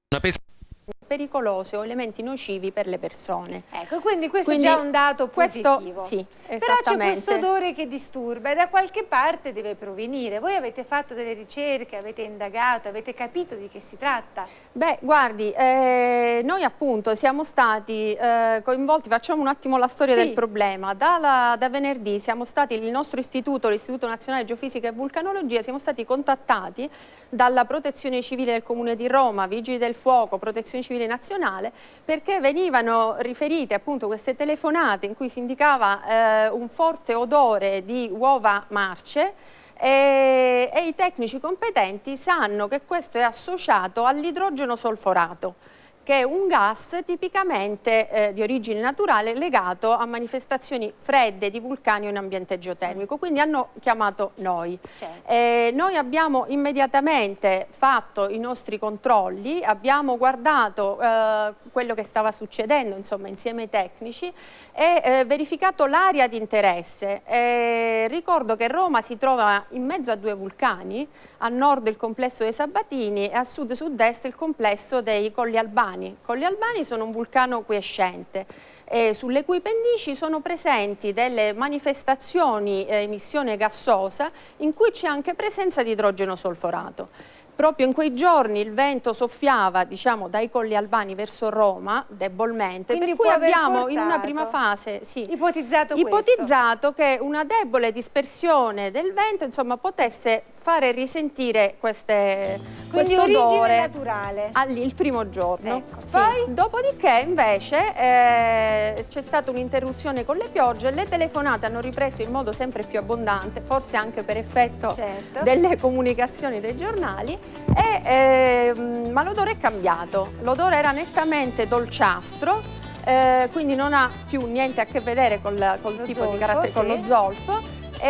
Pericolose o elementi nocivi per le persone. Ecco, quindi questo è già un dato positivo. Sì, però c'è questo odore che disturba e da qualche parte deve provenire. Voi avete fatto delle ricerche, avete indagato, avete capito di che si tratta? Beh, guardi, noi appunto siamo stati coinvolti, facciamo un attimo la storia del problema. Da venerdì siamo stati, il nostro istituto, l'Istituto Nazionale Geofisica e Vulcanologia, siamo stati contattati dalla Protezione Civile del Comune di Roma, Vigili del Fuoco, Protezione Civile Nazionale, perché venivano riferite appunto queste telefonate in cui si indicava un forte odore di uova marce e i tecnici competenti sanno che questo è associato all'idrogeno solforato, che è un gas tipicamente di origine naturale legato a manifestazioni fredde di vulcani in ambiente geotermico, quindi hanno chiamato noi. Noi abbiamo immediatamente fatto i nostri controlli, abbiamo guardato quello che stava succedendo, insomma, insieme ai tecnici e verificato l'area di interesse. Ricordo che Roma si trova in mezzo a due vulcani, a nord il complesso dei Sabatini e a sud-sud-est il complesso dei Colli Albani. Colli Albani sono un vulcano quiescente sulle cui pendici sono presenti delle manifestazioni emissione gassosa in cui c'è anche presenza di idrogeno solforato. Proprio in quei giorni il vento soffiava, diciamo, dai Colli Albani verso Roma, debolmente, quindi per cui abbiamo in una prima fase ipotizzato che una debole dispersione del vento, insomma, potesse fare risentire questo odore naturale il primo giorno. Ecco. Poi? Dopodiché invece c'è stata un'interruzione con le piogge, le telefonate hanno ripreso in modo sempre più abbondante, forse anche per effetto delle comunicazioni dei giornali, ma l'odore è cambiato, l'odore era nettamente dolciastro, quindi non ha più niente a che vedere col tipo di carattere, con lo zolfo.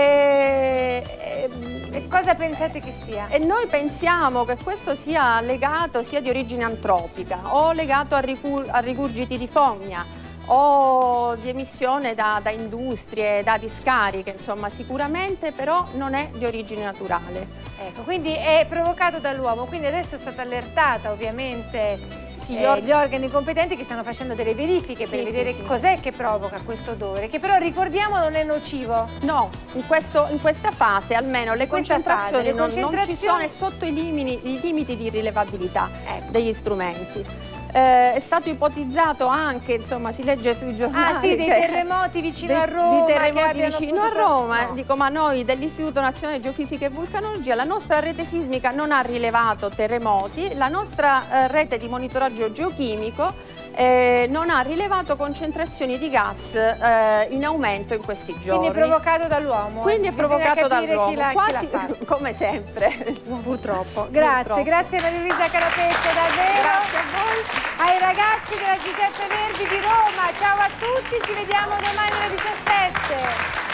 E cosa pensate che sia? E noi pensiamo che questo sia legato, sia di origine antropica o legato a rigurgiti di fogna o di emissione da industrie, da discariche, insomma sicuramente, però non è di origine naturale. Ecco, quindi è provocato dall'uomo, quindi adesso è stata allertata ovviamente gli organi competenti che stanno facendo delle verifiche per vedere cos'è che provoca questo odore, che però ricordiamo non è nocivo. No, in questa fase almeno le concentrazioni non ci sono, è sotto i limiti di rilevabilità degli strumenti. È stato ipotizzato anche, insomma, si legge sui giornali dei terremoti vicino a Roma. Di terremoti vicino a Roma. Dico, ma noi dell'Istituto Nazionale Geofisica e Vulcanologia, la nostra rete sismica non ha rilevato terremoti, la nostra rete di monitoraggio geochimico non ha rilevato concentrazioni di gas in aumento in questi giorni. Quindi è provocato dall'uomo. Quindi è provocato dall'uomo, quasi come sempre, purtroppo. Grazie Maria Luisa Carapezzo, davvero. Grazie a voi. Ai ragazzi della Giuseppe Verdi di Roma, ciao a tutti, ci vediamo domani alle 17.